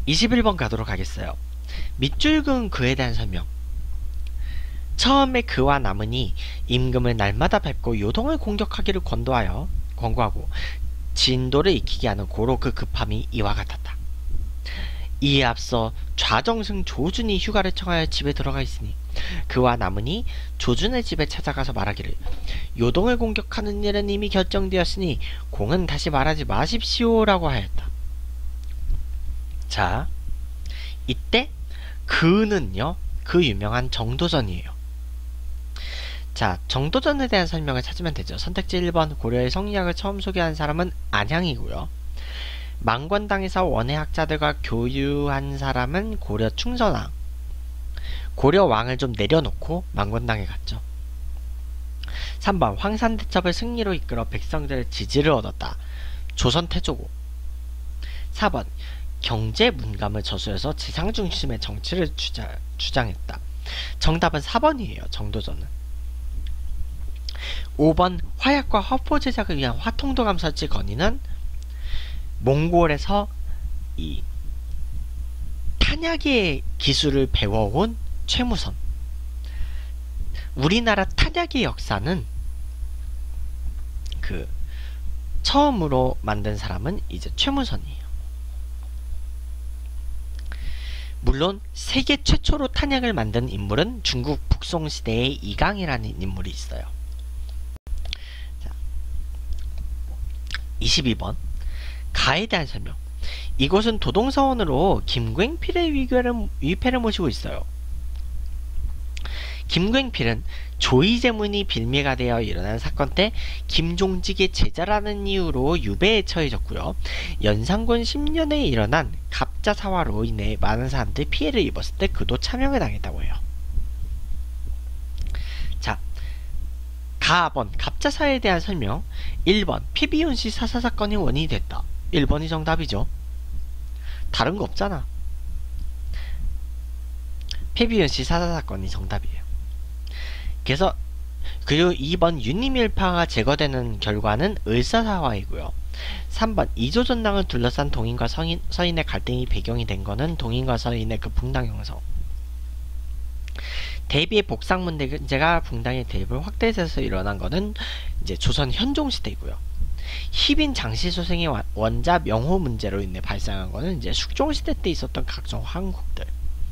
21번 가도록 하겠어요. 밑줄 그은 그에 대한 설명. 처음에 그와 남은이 임금을 날마다 뵙고 요동을 공격하기를 권고하고 진도를 익히게 하는 고로 그 급함이 이와 같았다. 이에 앞서 좌정승 조준이 휴가를 청하여 집에 들어가 있으니 그와 남은이 조준의 집에 찾아가서 말하기를 요동을 공격하는 일은 이미 결정되었으니 공은 다시 말하지 마십시오라고 하였다. 자, 이때 그는요, 그 유명한 정도전이에요. 자, 정도전에 대한 설명을 찾으면 되죠. 선택지 1번 고려의 성리학을 처음 소개한 사람은 안향이고요. 망권당에서 원의 학자들과 교류한 사람은 고려 충선왕. 고려 왕을 좀 내려놓고 망권당에 갔죠. 3번 황산대첩을 승리로 이끌어 백성들의 지지를 얻었다. 조선 태조고. 4번 경제 문감을 저수해서 지상 중심의 정치를 주장했다. 정답은 4번이에요. 정도전은. 5번 화약과 화포 제작을 위한 화통도감 설치 건의는 몽골에서 이 탄약의 기술을 배워온 최무선. 우리나라 탄약의 역사는 그 처음으로 만든 사람은 이제 최무선이에요. 물론 세계 최초로 탄약을 만든 인물은 중국 북송시대의 이강이라는 인물이 있어요. 자, 22번 가에 대한 설명. 이곳은 도동서원으로 김괭필의 위패를 모시고 있어요. 김괭필은 조이제문이 빌미가 되어 일어난 사건 때 김종직의 제자라는 이유로 유배에 처해졌고요. 연산군 10년에 일어난 갑자사화로 인해 많은 사람들이 피해를 입었을 때 그도 참형을 당했다고 해요. 자, 가번 갑자사에 대한 설명. 1번 피비온씨 사사사건이 원인이 됐다. 1번이 정답이죠. 다른 거 없잖아. 피비온씨 사사사건이 정답이에요. 그래서 그리고 2번 윤림일파가 제거되는 결과는 을사사화이고요. 3번 이조전당을 둘러싼 동인과 서인의 갈등이 배경이 된 거는 동인과 서인의 그 붕당 형성. 대비의 복상 문제가 붕당의 대립을 확대해서 일어난 거는 이제 조선 현종 시대이고요. 희빈 장시소생의 원자 명호 문제로 인해 발생한 거는 이제 숙종 시대 때 있었던 각종 황국들.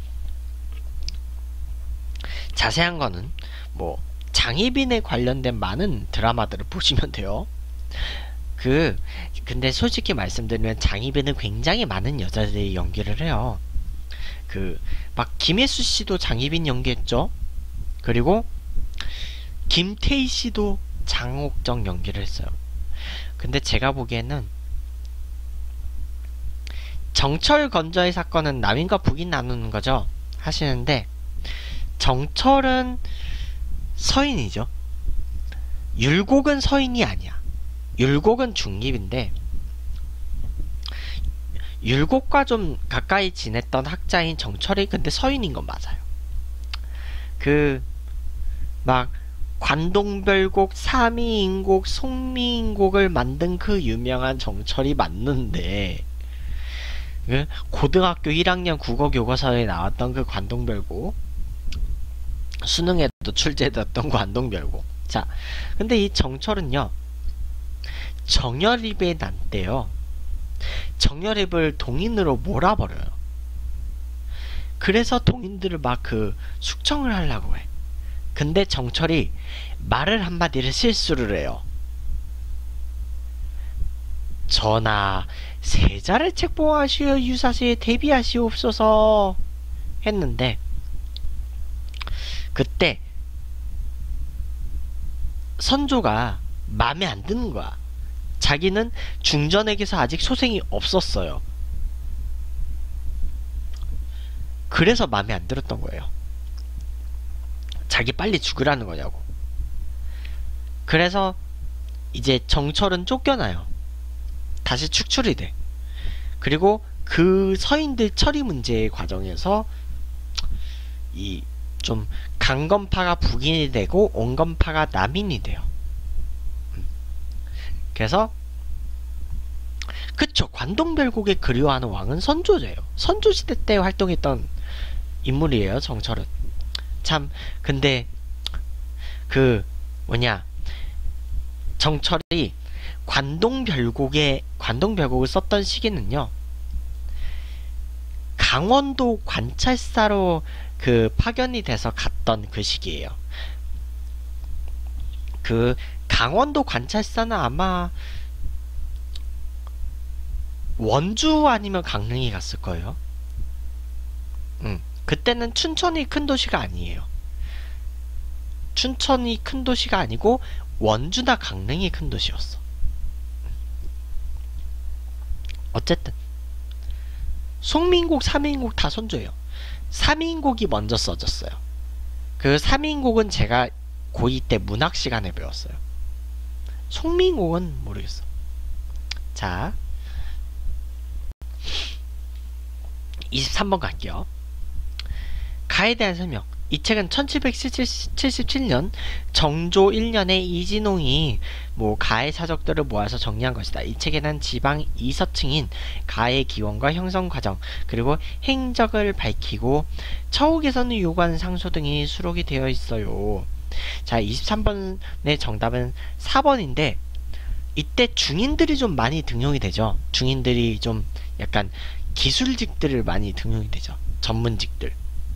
자세한 거는 뭐 장희빈에 관련된 많은 드라마들을 보시면 돼요. 근데 솔직히 말씀드리면 장희빈은 굉장히 많은 여자들이 연기를 해요. 막 김혜수 씨도 장희빈 연기했죠. 그리고 김태희 씨도 장옥정 연기를 했어요. 근데 제가 보기에는 정철 건조의 사건은 남인과 북인 나누는 거죠 하시는데, 정철은 서인이죠. 율곡은 서인이 아니야. 율곡은 중립인데, 율곡과 좀 가까이 지냈던 학자인 정철이 근데 서인인 건 맞아요. 막 관동별곡, 사미인곡, 송미인곡을 만든 그 유명한 정철이 맞는데, 고등학교 1학년 국어교과서에 나왔던 그 관동별곡, 수능에도 출제됐던 관동별곡. 자, 근데 이 정철은요, 정열입에 난때요. 정열입을 동인으로 몰아버려요. 그래서 동인들을 막 숙청을 하려고 해. 근데 정철이 말을 한마디를 실수를 해요. 전하, 세자를 책봉하시어 유사시에 대비하시옵소서 했는데, 그때 선조가 마음에 안 드는 거야. 자기는 중전에게서 아직 소생이 없었어요. 그래서 마음에 안 들었던 거예요. 자기 빨리 죽으라는 거냐고. 그래서 이제 정철은 쫓겨나요. 다시 축출이 돼. 그리고 그 서인들 처리 문제의 과정에서 이 좀 강건파가 북인이 되고 온건파가 남인이 돼요. 그래서 그쵸. 관동별곡에 그리워하는 왕은 선조제요. 선조시대 때 활동했던 인물이에요, 정철은. 참, 근데, 그, 뭐냐, 정철이 관동별곡을 썼던 시기는요, 강원도 관찰사로 파견이 돼서 갔던 그 시기예요. 강원도 관찰사는 아마 원주 아니면 강릉이 갔을 거예요. 그때는 춘천이 큰 도시가 아니에요. 춘천이 큰 도시가 아니고 원주나 강릉이 큰 도시였어. 어쨌든 송민곡, 삼인곡 다 선조예요. 삼인곡이 먼저 써졌어요. 그 삼인곡은 제가 고2 때 문학 시간에 배웠어요. 송민곡은 모르겠어. 자, 23번 갈게요. 가에 대한 설명. 이 책은 1777년 정조 1년에 이진홍이 가의 사적들을 모아서 정리한 것이다. 이 책에는 지방 이서층인 가의 기원과 형성 과정, 그리고 행적을 밝히고 처우개선을 요구하는 상소 등이 수록이 되어 있어요. 자, 23번의 정답은 4번인데 이때 중인들이 좀 많이 등용이 되죠. 중인들이 좀 약간 기술직들을 많이 등용이 되죠. 전문직들.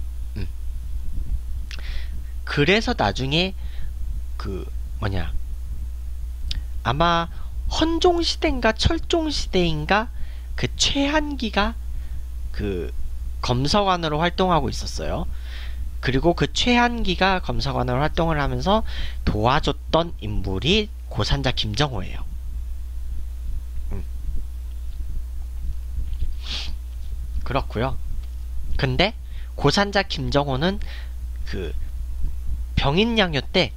그래서 나중에 아마 헌종시대인가 철종시대인가 최한기가 검서관으로 활동하고 있었어요. 그리고 최한기가 검서관으로 활동을 하면서 도와줬던 인물이 고산자 김정호예요. 그렇고요. 근데 고산자 김정호는 병인양요 때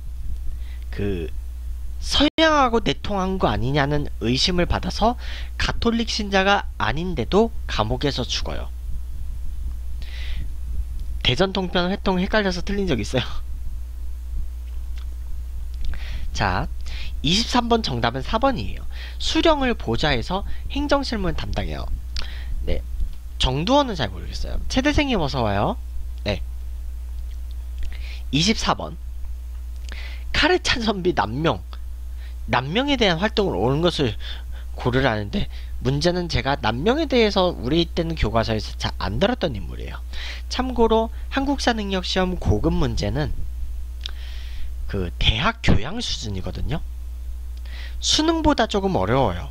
서양하고 내통한 거 아니냐는 의심을 받아서 가톨릭 신자가 아닌데도 감옥에서 죽어요. 대전통편 회통 헷갈려서 틀린 적 있어요. 자, 23번 정답은 4번이에요. 수령을 보좌해서 행정실문 담당해요. 네, 정두원은 잘 모르겠어요. 최대생님 어서와요. 네, 24번 카르찬 선비 남명에 대한 활동을 옳은 것을 고르라는데, 문제는 제가 남명에 대해서 우리 때는 교과서에서 잘 안 들었던 인물이에요. 참고로 한국사 능력 시험 고급 문제는 대학 교양 수준이거든요. 수능보다 조금 어려워요.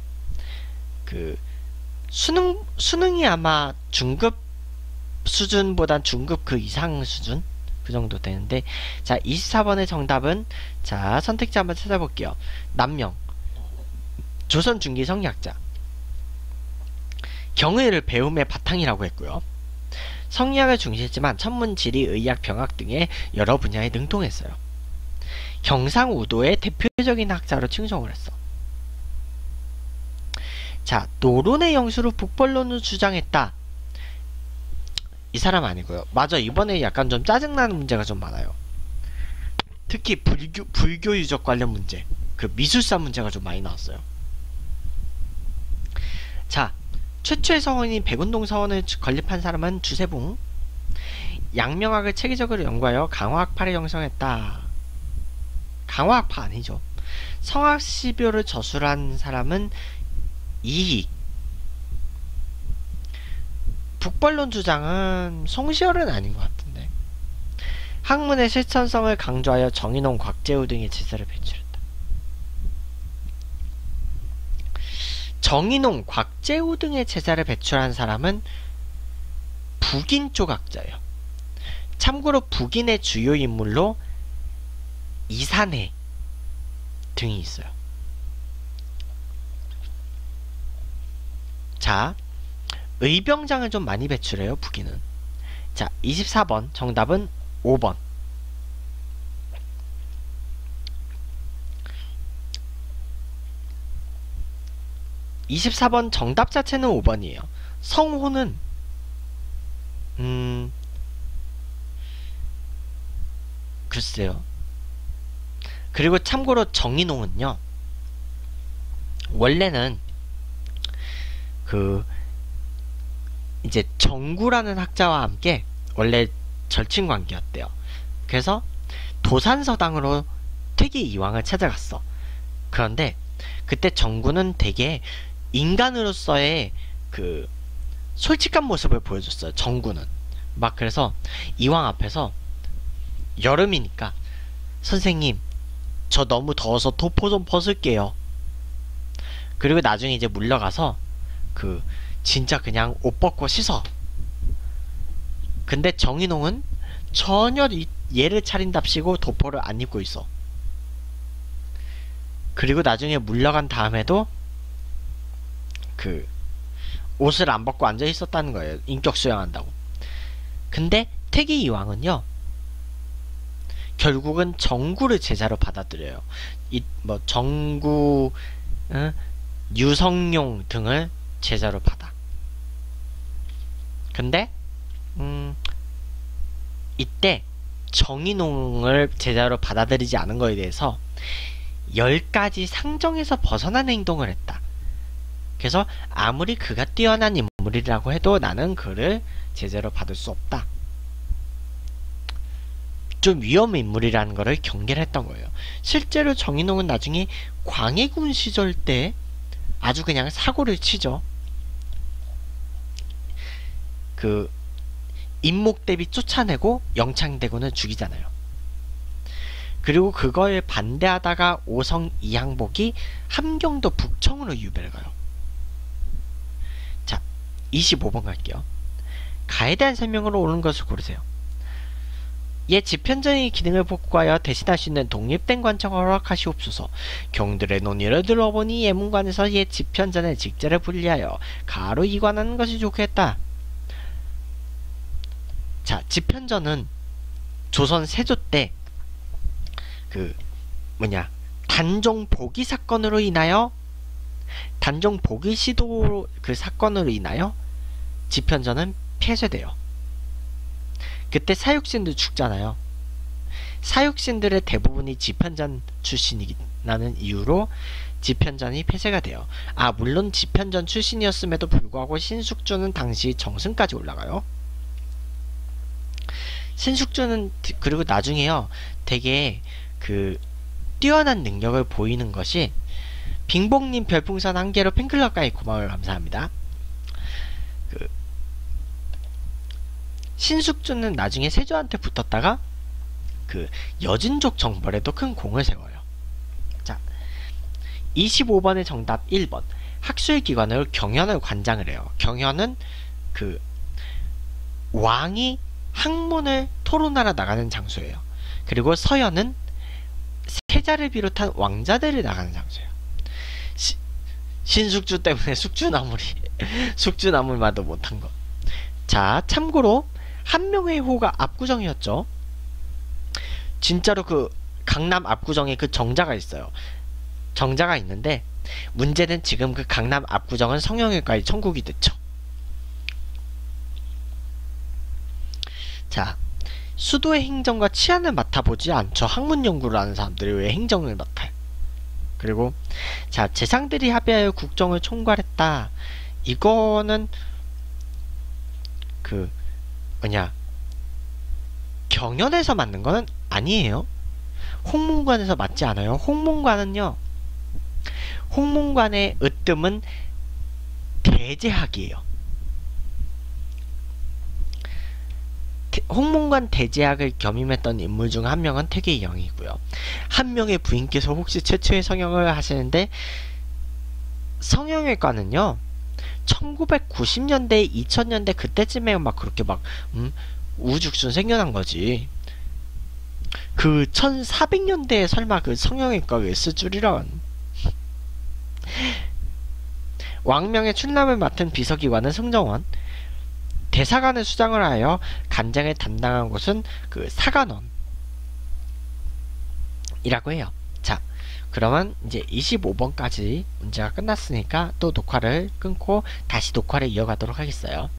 수능이 아마 중급 수준보단 중급 이상 수준? 그 정도 되는데, 자, 24번의 정답은, 자, 선택지 한번 찾아볼게요. 남명, 조선 중기 성리학자, 경의를 배움의 바탕이라고 했고요. 성리학을 중시했지만 천문, 지리, 의학, 병학 등의 여러 분야에 능통했어요. 경상우도의 대표적인 학자로 칭송을 했어. 자, 노론의 영수로 북벌론을 주장했다. 이 사람 아니고요. 맞아, 이번에 약간 좀 짜증나는 문제가 좀 많아요. 특히 불교 유적 관련 문제, 미술사 문제가 좀 많이 나왔어요. 자, 최초의 서원인 백운동 서원을 건립한 사람은 주세붕. 양명학을 체계적으로 연구하여 강화학파를 형성했다. 강화학파 아니죠. 성학시묘를 저술한 사람은 이익. 북벌론 주장은 송시열은 아닌 것 같은데. 학문의 실천성을 강조하여 정인홍, 곽재우 등의 제사를 배출했다. 정인홍, 곽재우 등의 제사를 배출한 사람은 북인 쪽 학자예요. 참고로 북인의 주요 인물로 이산해 등이 있어요. 자, 의병장을 좀 많이 배출해요, 북인은. 자, 24번 정답은 5번. 24번 정답 자체는 5번이에요. 성호는 글쎄요. 그리고 참고로 정인홍은요, 원래는 그 이제 정구라는 학자와 함께 원래 절친 관계였대요. 그래서 도산서당으로 퇴계 이황을 찾아갔어. 그런데 그때 정구는 되게 인간으로서의 그 솔직한 모습을 보여줬어요. 정구는 막 그래서 이황 앞에서 여름이니까 선생님 저 너무 더워서 도포 좀 벗을게요. 그리고 나중에 이제 물러가서 그 진짜 그냥 옷 벗고 씻어. 근데 정인홍은 전혀 얘를 차린답시고 도포를 안 입고 있어. 그리고 나중에 물러간 다음에도 그 옷을 안 벗고 앉아 있었다는 거예요. 인격 수양한다고. 근데 태기 이황은요 결국은 정구를 제자로 받아들여요. 뭐 정구, 유성룡 등을 제자로 받아. 근데 이때 정인홍을 제자로 받아들이지 않은 거에 대해서 10가지 상정에서 벗어난 행동을 했다. 그래서 아무리 그가 뛰어난 인물이라고 해도 나는 그를 제자로 받을 수 없다. 좀 위험 인물이라는 것을 경계를 했던 거예요. 실제로 정인홍은 나중에 광해군 시절 때 아주 그냥 사고를 치죠. 그 임목대비 쫓아내고 영창대군을 죽이잖아요. 그리고 그거에 반대하다가 오성 이항복이 함경도 북청으로 유배를 가요. 자, 25번 갈게요. 가에 대한 설명으로 옳은 것을 고르세요. 옛 집현전의 기능을 복구하여 대신할 수 있는 독립된 관청을 허락하시옵소서. 경들의 논의를 들어보니 예문관에서 옛 집현전의 직제를 분리하여 가로 이관하는 것이 좋겠다. 자, 집현전은 조선 세조 때 그 단종 복위 사건으로 인하여 단종 복위 시도 그 사건으로 인하여 집현전은 폐쇄돼요. 그때 사육신들 죽잖아요. 사육신들의 대부분이 집현전 출신이라는 이유로 집현전이 폐쇄가 돼요. 아, 물론 집현전 출신이었음에도 불구하고 신숙주는 당시 정승까지 올라가요. 신숙주는 그리고 나중에요 되게 그 뛰어난 능력을 보이는 것이 빙봉님 별풍선 1개로 팬클럽까지 고마워요. 감사합니다. 그 신숙주는 나중에 세조한테 붙었다가 그 여진족 정벌에도 큰 공을 세워요. 자, 25번의 정답 1번. 학술기관으로 경연을 관장을 해요. 경연은 그 왕이 학문을 토론하러 나가는 장소예요. 그리고 서연은 세자를 비롯한 왕자들이 나가는 장소예요. 신숙주 때문에 숙주나물마도 못한 거. 자, 참고로 한명회호가 압구정이었죠. 진짜로 그 강남 압구정에 그 정자가 있어요. 정자가 있는데 문제는 지금 그 강남 압구정은 성형외과의 천국이 됐죠. 자, 수도의 행정과 치안을 맡아보지 않죠. 학문 연구를 하는 사람들이 왜 행정을 맡아요? 그리고 자, 재상들이 합의하여 국정을 총괄했다. 이거는 그 경연에서 맡는 거는 아니에요. 홍문관에서 맡지 않아요. 홍문관의 으뜸은 대제학이에요. 홍문관 대제학을 겸임했던 인물 중 한 명은 태계이황이고요. 한 명의 부인께서 혹시 최초의 성형을 하시는데 성형외과는요 1990년대 2000년대 그때쯤에 막 그렇게 막 우후죽순 생겨난 거지. 그 1400년대에 설마 그 성형외과가 있을 줄이란. 왕명의 출납을 맡은 비서기관은 승정원, 대사관을 수장을 하여 간장을 담당한 곳은 그 사관원이라고 해요. 자, 그러면 이제 25번까지 문제가 끝났으니까 또 녹화를 끊고 다시 녹화를 이어가도록 하겠어요.